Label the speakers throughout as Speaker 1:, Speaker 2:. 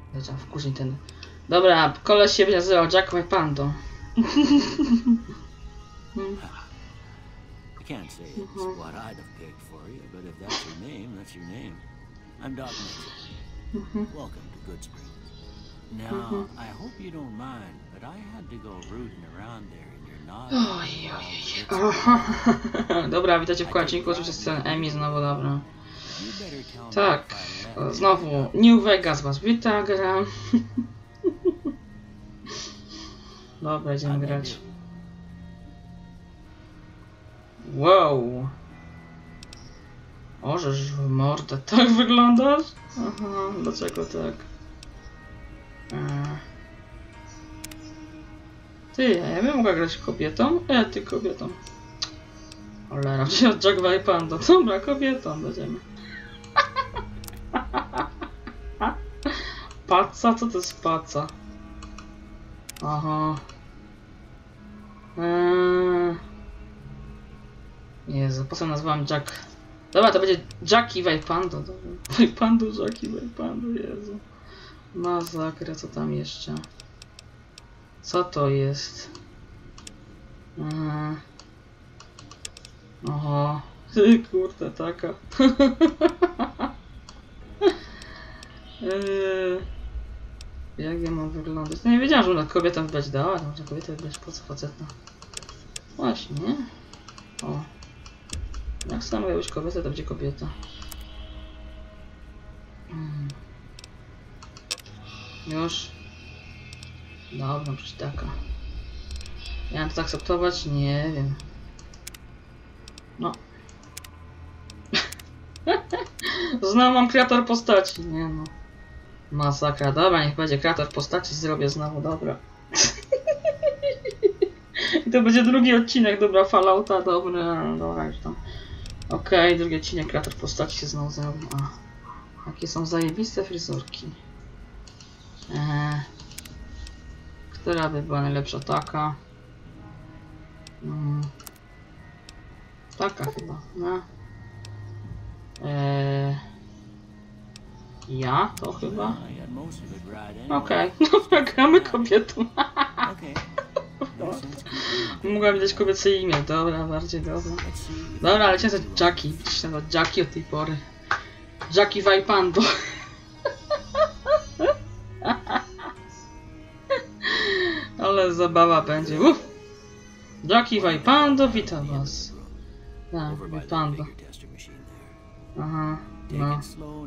Speaker 1: Zacząłem wkurzyć ten... Dobra, koleś się nazywał Jack Pando.
Speaker 2: I can't say it's what I'd have picked for you, but if that's your name, that's your name. I'm Doc Mitchell. Welcome to Goodsprings. Now, I hope you don't mind, but I had to go rooting around there and you're not...
Speaker 1: Dobra, witajcie w końcu, oczywiście sceny Emi znowu, dobra. Tak, znowu New Vegas was wita, gra. Dobra, idziemy grać. Wow! Ożeż w mordę, tak wyglądasz? Aha, dlaczego tak? Ty, ja bym mogła grać kobietą? Ty kobietą. Cholera, wziął Jack Pando. Dobra, kobietą będziemy. Paca? Co to jest paca? Aha. Jezu, po co nazwałem Jack? Dobra, to będzie Jackie Pando. Pando, Jackie Pando, Jezu. Masakra, co tam jeszcze? Co to jest? Oho. Ty kurde, taka. Jak ja mam wyglądać? No nie wiedziałam, że ona kobietą wybrać dała. Może kobietę wybrać, po co faceta? Właśnie, nie? O. Jak sama miała być kobieta, to będzie kobieta. Już? Dobra, przecież taka. Ja mam to akceptować? Nie wiem. No. Znowu mam kreator postaci. Nie no. Masakra. Dobra, niech będzie kreator postaci. Zrobię znowu, dobra. I to będzie drugi odcinek, dobra, Fallouta, dobra, dobra, już tam. Okej, drugi odcinek, kreator postaci się znowu zrobił. Jakie są zajebiste fryzurki. Która by była najlepsza? Taka. Taka chyba, no. Ja? To chyba? Okej, dobra, gramy kobietą. Mogła mi dać kobiece imię, dobra, bardziej dobra. Dobra, ale chciałem nazywać Jackie, widzisz, nawet Jackie od tej pory. Jackie Pando. Ale zabawa będzie. Jackie Pando, witam was. Tak, Pando. Aha, no.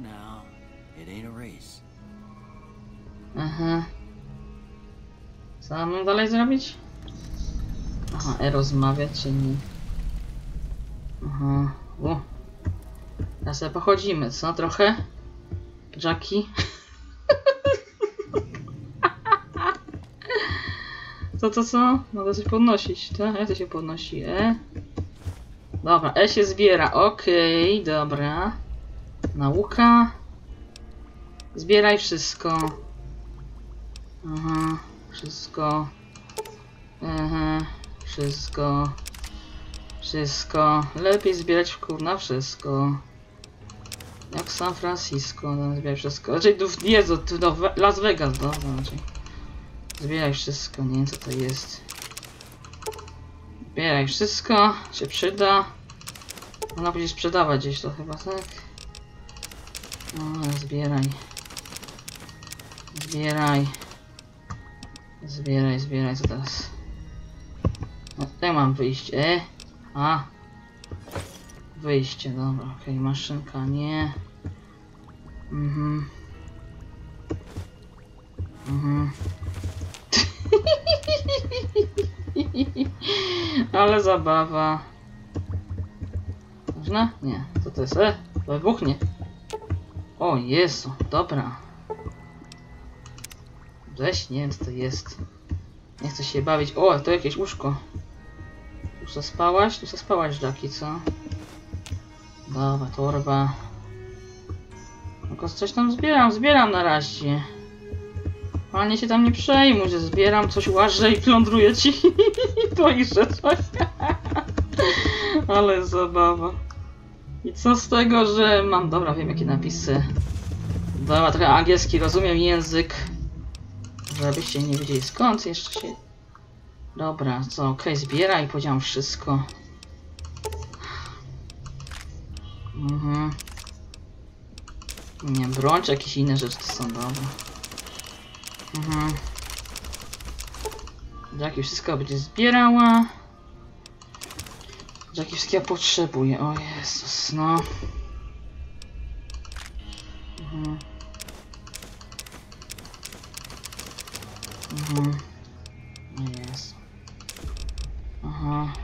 Speaker 1: Aha. Co mam dalej zrobić? Aha, rozmawiać czy nie? Aha, teraz sobie pochodzimy, co? Trochę? Jackie? Co? Mogę coś podnosić, tak? Jak to się podnosi? Dobra, się zbiera, okej, dobra. Nauka. Zbieraj wszystko. Aha, wszystko. Aha, wszystko. Lepiej zbierać kurna wszystko. Jak San Francisco, no, zbieraj wszystko. Raczej Jezu, do Las Vegas, dobra, raczej. Zbieraj wszystko, nie wiem co to jest. Zbieraj wszystko, się przyda. Ona będzie sprzedawać gdzieś to chyba, tak? No, zbieraj. Zbieraj, co teraz? No, tutaj mam wyjście, wyjście, dobra, okej, maszynka, nie. Ale zabawa. Można? Nie. Co to jest? Wybuchnie. O Jezu, dobra. Weź, nie wiem co to jest. Nie chcę się bawić. O, to jakieś łóżko. Tu co spałaś? Tu co spałaś, Jackie, co? Dobra, torba. Tylko coś tam zbieram na razie. Panie się tam nie przejmuj, że zbieram coś, łażę i plądruję ci. To i że coś. Ale zabawa. I co z tego, że mam... Dobra, wiem jakie napisy. Dobra, trochę angielski rozumiem język. Żebyście nie wiedzieli skąd jeszcze się... Dobra, co, okej, zbieraj, powiedziałem wszystko. Nie, broń czy jakieś inne rzeczy to są dobre. Jackie wszystko będzie zbierała. Jackie wszystkiego potrzebuje, o Jezus, no. O Jezu. Aha.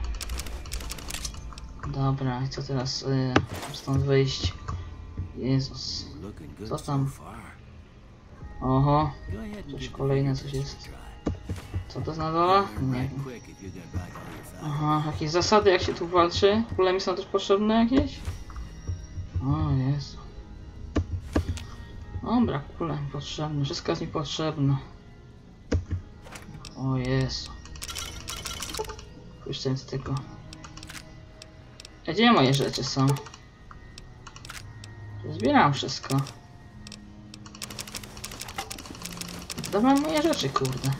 Speaker 1: Dobra, i co teraz? Stąd wyjść. Jezus. Co tam? Oho. Coś kolejne coś jest. Co to jest na dole? Nie wiem. Aha, jakieś zasady jak się tu walczy? Kule mi są też potrzebne jakieś? O Jezu. Dobra, kule mi potrzebne. Wszystko jest mi potrzebne. O Jezu. Puszczę z tego. A gdzie moje rzeczy są? Zbieram wszystko. Dawaj moje rzeczy, kurde.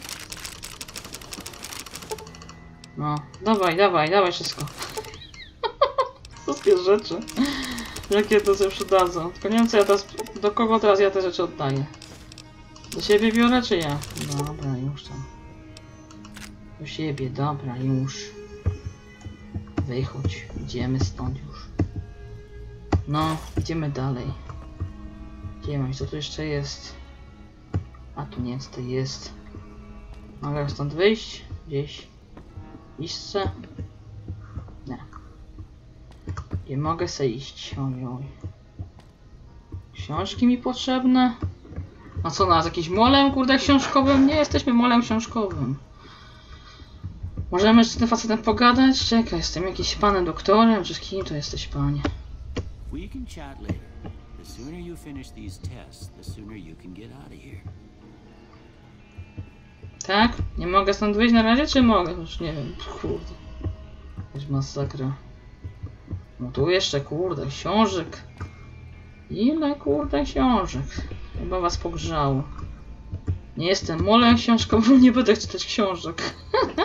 Speaker 1: No, dawaj wszystko. Wszystkie rzeczy. Jakie to się przydadzą. Tylko nie wiem co ja teraz... Do kogo teraz ja te rzeczy oddaję? Do siebie biorę czy ja? Dobra, już tam. Do siebie, dobra, już. Wychodź, idziemy stąd już. No, idziemy dalej. Idziemy, co tu jeszcze jest? A tu nie, co to jest? Mogę stąd wyjść? Gdzieś? Iść? Nie. Nie mogę se iść. Ojoj. Książki mi potrzebne? A co nas? Jakiś molem, kurde, książkowym? Nie jesteśmy molem książkowym. Możemy jeszcze z tym facetem pogadać? Czekaj, jestem jakiś panem doktorem, czy z kim to jesteś, panie?
Speaker 2: We can chat later. The sooner you finish these tests, the sooner you can get out of here.
Speaker 1: Tak? Nie mogę stąd wyjść na razie, czy mogę? Już nie wiem, kurde. Jakaś masakra. No tu jeszcze, kurde, książek. Ile, kurde, książek? Chyba was pogrzało. Nie jestem molem książkowym, nie będę czytać książek.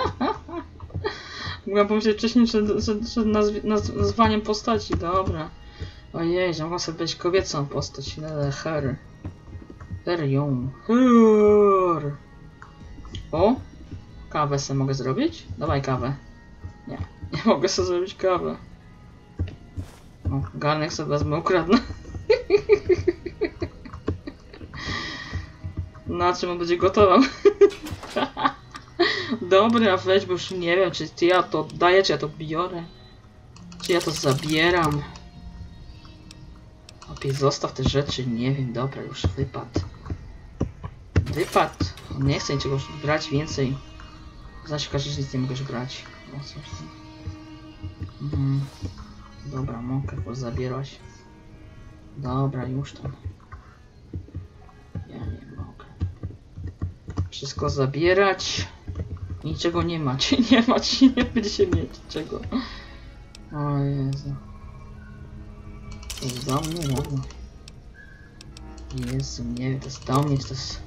Speaker 1: Mogłam powiedzieć wcześniej, że nazwaniem postaci, dobra. Ojej, że mogła sobie być kobiecą postać. Her. Her. O! Kawę sobie mogę zrobić? Dawaj kawę. Nie, nie mogę sobie zrobić kawę. O, garnek sobie wezmę, ukradnę. Na czym on będzie gotował? Dobra, weź, bo już nie wiem, czy ja to oddaję, czy ja to biorę. Czy ja to zabieram. Opie, zostaw te rzeczy, nie wiem, dobra, już wypadł. Wypadł. Nie chcę niczego brać więcej. Znaczy, że nic nie mogę brać. O, coś tam. Dobra, mogę pozabierać. Dobra, już tam. Ja nie mogę. Wszystko zabierać. Niczego nie macie, nie będziecie mieć czego. O Jezu. To jest do mnie, dobra. Jezu, nie wiem, to jest do mnie, to jest...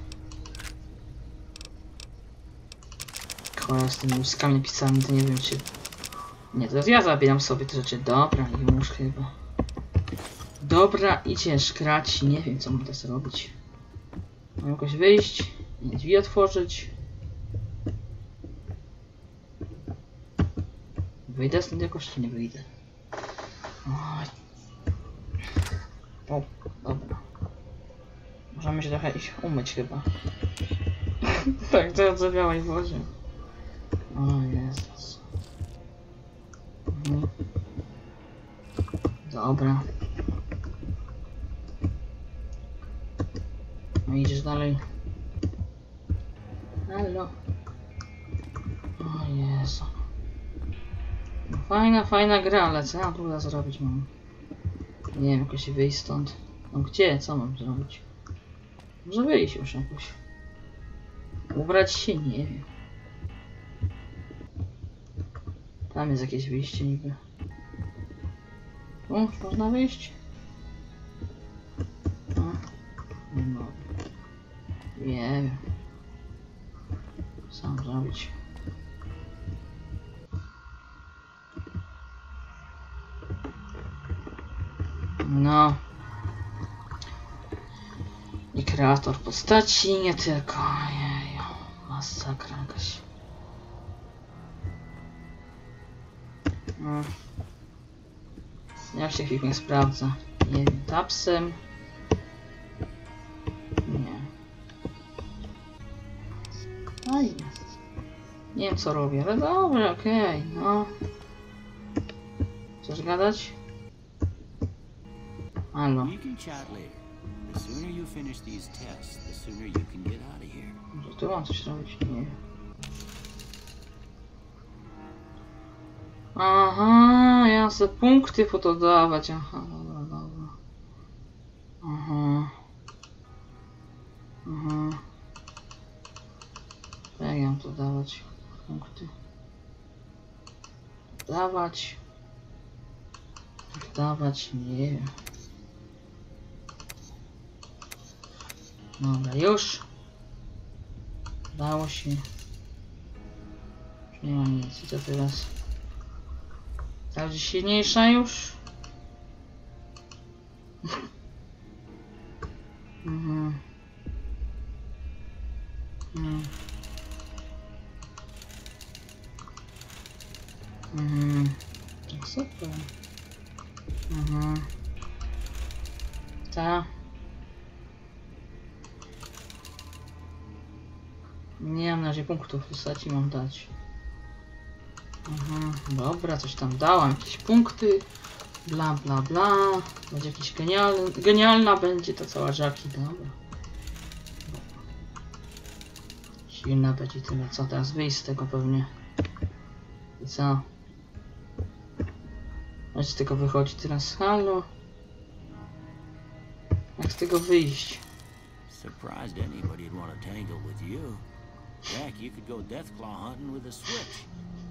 Speaker 1: Cholera, z tymi łuskami napisami, to nie wiem czy... Nie, teraz ja zabieram sobie te rzeczy, dobra, już chyba. Dobra, idziesz grać, nie wiem co mam teraz robić. Mam jakoś wyjść, drzwi otworzyć. Wyjdę stąd jakoś, czy nie wyjdę? Oj. O, dobra. Możemy się trochę iść umyć chyba. Tak, to odzawiałeś w wodzie. O Jezus. Dobra. No idziesz dalej. Halo. O Jezu. Fajna gra, ale co ja tu zrobić mam? Nie wiem, jakoś wyjść stąd. No gdzie? Co mam zrobić? Może wyjść już jakoś. Ubrać się? Nie wiem. Tam jest jakieś wyjście niby. O, można wyjść? Nie wiem. Sam zrobić. No. I kreator postaci, nie tylko. Jeju, masakra jakaś. Jak się chwilę sprawdza? Nie wiem, tapsem. Nie. Fajnie. Nie wiem co robię, ale dobra, okej, no. Chcesz gadać? Halo. Może tu mam coś robić? Nie wiem. Aha, ja chcę punkty pododawać. Aha, dobra, dobra. Aha. Aha. Jak ja mam to dawać? Punkty. Dawać. Dawać, nie wiem. Dobra, już. Dało się. Już nie ma nic. I co teraz? Także silniejsza już. Mhm. Mhm. Mhm. Super. Mhm. Ta. Nie mam na razie punktów w postaci mam dać. Mhm. Dobra, coś tam dałam, jakieś punkty. Bla bla bla. Będzie jakiś genialna będzie ta cała Jackie, dobra. Silna będzie tyle, co teraz wyjść z tego pewnie. I co? Jak z tego wychodzi teraz? Halo? Jak z tego wyjść?
Speaker 2: Surprised anybody'd want to tangle with you. Jack, you could go Deathclaw hunting with a switch.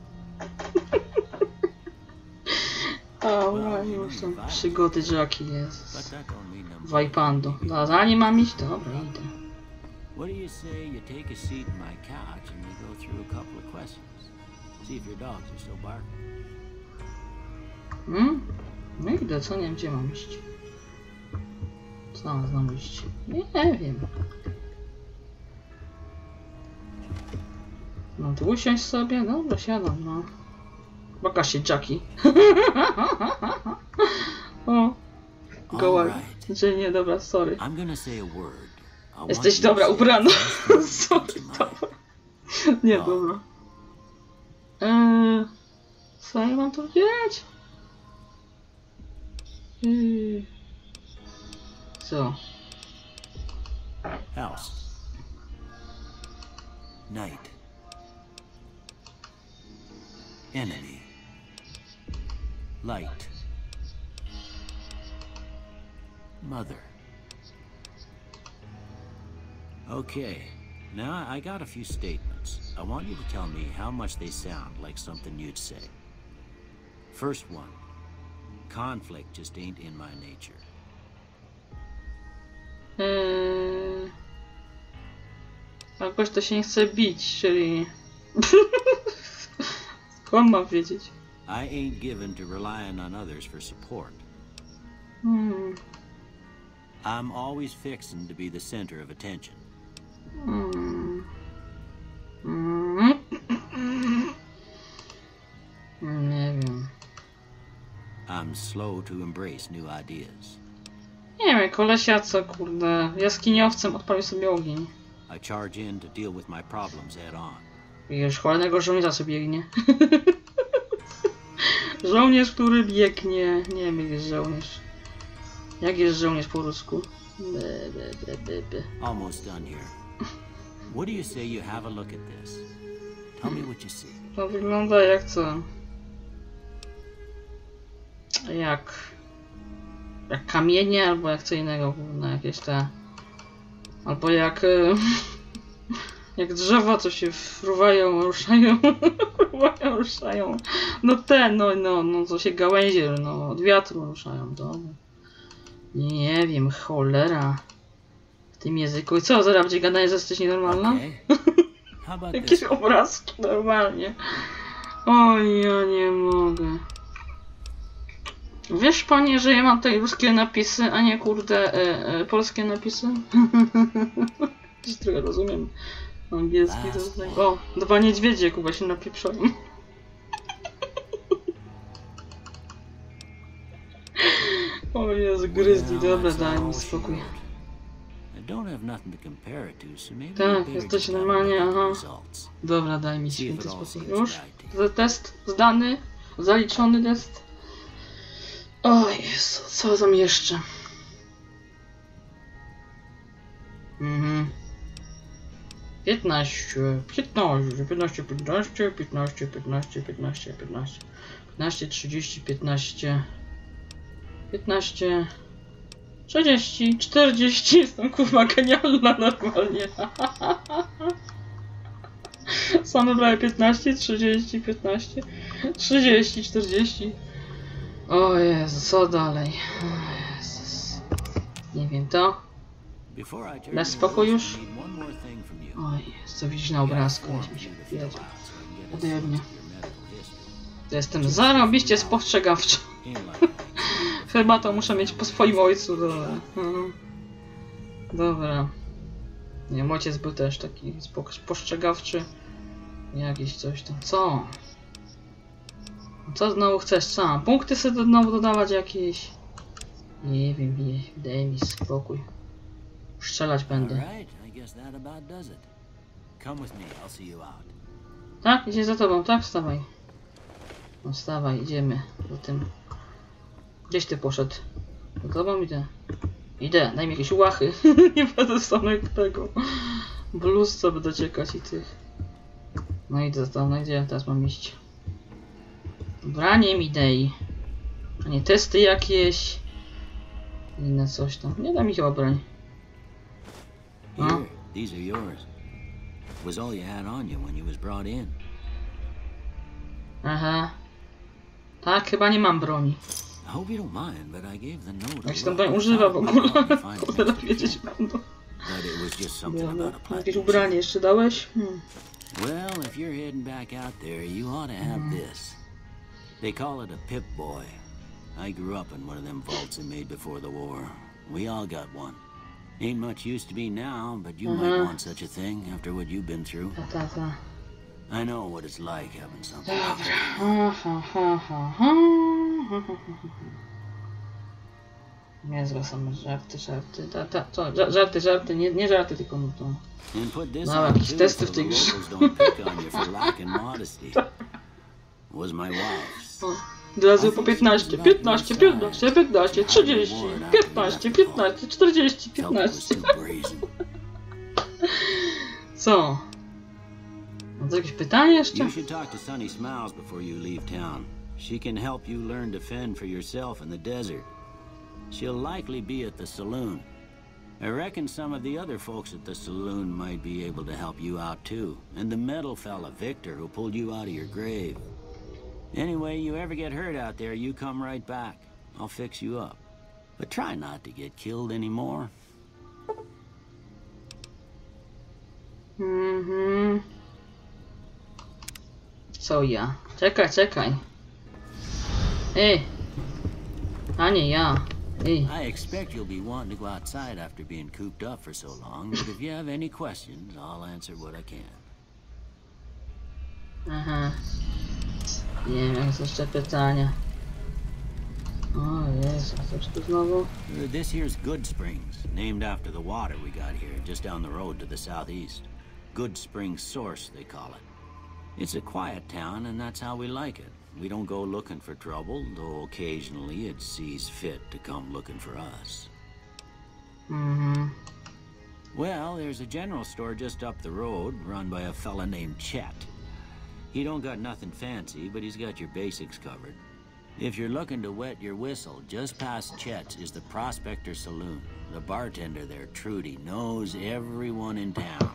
Speaker 1: O, już są przygody Jackie, jest. Wajpando. No, za nie mam iść? Dobra, idę.
Speaker 2: What do you say you take a seat in my couch and we go through a couple of questions? See if your dogs are still barking.
Speaker 1: No idę, co? Nie wiem, gdzie mam iść. Co mam znowu iść? Nie wiem. No tu usiąść sobie? Dobra, siadam, no. Pokaż się, Jackie. O. Goła. Że nie, dobra, sorry. Jesteś dobra, ubrana. Sorry, dobra. Nie, dobra. Co ja mam tu wziąć? Co?
Speaker 2: House. Night. Enemy. Light. Mother. Okay, now I got a few statements. I want you to tell me how much they sound like something you'd say. First one. Conflict just ain't in my nature.
Speaker 1: Jakoś to się nie chce bić, czyli... Skąd mam wiedzieć?
Speaker 2: I ain't given to relying on others for support. I'm always fixing to be the center of attention.
Speaker 1: Nie wiem.
Speaker 2: I'm slow to embrace new ideas.
Speaker 1: Nie wiem, kolesia co, kurde, jaskiniowcem odpalił sobie ogień.
Speaker 2: I charge in to deal with my problems head on.
Speaker 1: Wiesz, cholernego żołnierza sobie biegnie. Żołnierz, który biegnie. Nie wiem, jak jest żołnierz. Jak jest żołnierz po rusku?
Speaker 2: Almost done here. What do you say you have a look at this? Tell me what you see.
Speaker 1: To wygląda jak co? Jak kamienie, albo jak co innego, no jakieś te... Albo jak... jak drzewa, co się fruwają, ruszają, fruwają, ruszają. No te, no, co się gałęzie, no, od wiatru ruszają, dobra. Nie wiem, cholera. tym języku. I co, zaraz będzie gadanie, że jesteś nienormalna? Jakieś obrazki normalnie. Oj, ja nie mogę. Wiesz, panie, że ja mam tutaj ruskie napisy, a nie kurde polskie napisy? Już trochę rozumiem angielski. To jest tak... O, 2 niedźwiedzie Kuba się napieprzają. O Jezu, gryzli, dobra, daj mi spokój. Tak, jesteś normalnie, aha. Dobra, daj mi święty spokój. Już? Test zdany? Zaliczony test? O Jezu, co tam jeszcze? 15, 15, 15, 15, 15, 15, 15, 15, 15, 30, 15, 15, 30, 40, jestem kurwa genialna normalnie. Same prawie 15, 30, 15, 30, 40. O Jezu, co dalej? O Jezus. Nie wiem, to? Dasz spokój już? O Jezu, co widzisz na obrazku, weź mi się wiedział. Ode mnie. To jestem zarobiście spostrzegawczy. Chyba to muszę mieć po swoim ojcu, dobra. Dobra. Nie wiem, ojciec był też taki spostrzegawczy. Jakiś coś tam. Co? Co znowu chcesz sam? Punkty sobie znowu dodawać jakieś? Nie wiem, daj mi spokój. Strzelać będę. Tak? Idzie za tobą, tak? Wstawaj. No wstawaj, idziemy do tym. Gdzieś ty poszedł? Za tobą idę. Idę, daj mi jakieś łachy. Nie będę samego tego. Bluzca będę ciekać i tych. No idę za tobą, no gdzie ja teraz mam iść? Branie mi dej. A nie testy jakieś. Inne coś tam. Nie da mi chyba broń.
Speaker 2: Here, these are yours. Was all you had on you when you was brought in.
Speaker 1: Aha. Tak, chyba nie mam broni.
Speaker 2: I hope you don't mind, but I gave the note.
Speaker 1: Jak się tam broń używa w ogóle? Kurde, wiedzieć będą. Jakieś ubranie jeszcze dałeś?
Speaker 2: Well, if you're heading back out there, you ought to have this. They call it a Pip-Boy. I grew up in one of them vaults they made before the war. We all got one. Ain't much use to be now, but you might want such a thing after what you've been through. I know what it's like having something like that.
Speaker 1: Niezłe są żarty. Żarty, nie żarty, tylko no to... No, jakieś testy w tej grze. Od razu po 15, 15, 15, 15, 30, 15, 15, 40, 15. Co? Mam jakieś pytanie jeszcze?
Speaker 2: You should talk to Sunny Smiles before you leave town. She can help you learn to fend for yourself in the desert. She'll likely be at the saloon. I reckon some of the other folks at the saloon might be able to help you out too. And the metal fella, Victor, who pulled you out of your grave. Anyway, you ever get hurt out there, you come right back. I'll fix you up. But try not to get killed anymore.
Speaker 1: Co ja? Czekaj. Ej! A nie ja. Ej.
Speaker 2: I expect you'll be wanting to go outside after being cooped up for so long, but if you have any questions, I'll answer what I can.
Speaker 1: Aha. Nie wiem, jak są jeszcze pytania. O Jezu, coś tu znowu?
Speaker 2: This here's Good Springs, named after the water we got here, just down the road to the southeast. Good Springs Source, they call it. It's a quiet town, and that's how we like it. We don't go looking for trouble, though occasionally it sees fit to come looking for us. Well, there's a general store just up the road, run by a fella named Chet. He don't got nothing fancy, but he's got your basics covered. If you're looking to wet your whistle, just past Chet's is the Prospector Saloon. The bartender there, Trudy, knows everyone in town.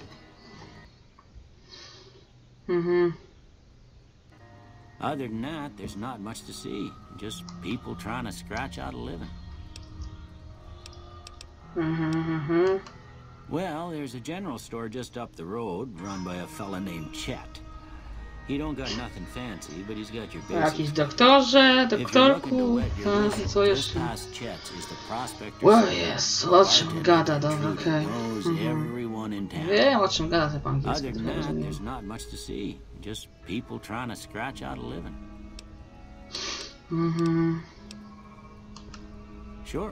Speaker 2: Other than that, there's not much to see. Just people trying to scratch out a living. Well, there's a general store just up the road, run by a fella named Chet. He don't got nothing fancy, but he's got your
Speaker 1: Jakiś
Speaker 2: basics.
Speaker 1: doktorze,
Speaker 2: If you're looking to
Speaker 1: doktorku,
Speaker 2: wet your
Speaker 1: tak,
Speaker 2: whistle,
Speaker 1: co
Speaker 2: just
Speaker 1: jeszcze?
Speaker 2: past Chet's is the prospector's
Speaker 1: O
Speaker 2: store.
Speaker 1: jest, o czym
Speaker 2: Bartender
Speaker 1: gada,
Speaker 2: that
Speaker 1: dobra,
Speaker 2: truly
Speaker 1: okej.
Speaker 2: knows everyone in town.
Speaker 1: Wiem, o czym gada, te po angielsku,
Speaker 2: Other
Speaker 1: to
Speaker 2: than that,
Speaker 1: rozumiem.
Speaker 2: there's not much to see. Just people trying to scratch out a living. Sure.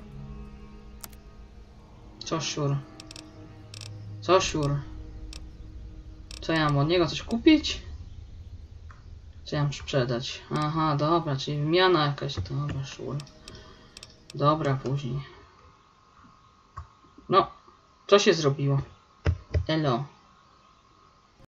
Speaker 1: Co siur? Co siur? Co ja mam od niego coś kupić? Co ja mam sprzedać? Aha, dobra, czyli wymiana jakaś. Dobra, siur. Dobra, później. No, co się zrobiło? Elo.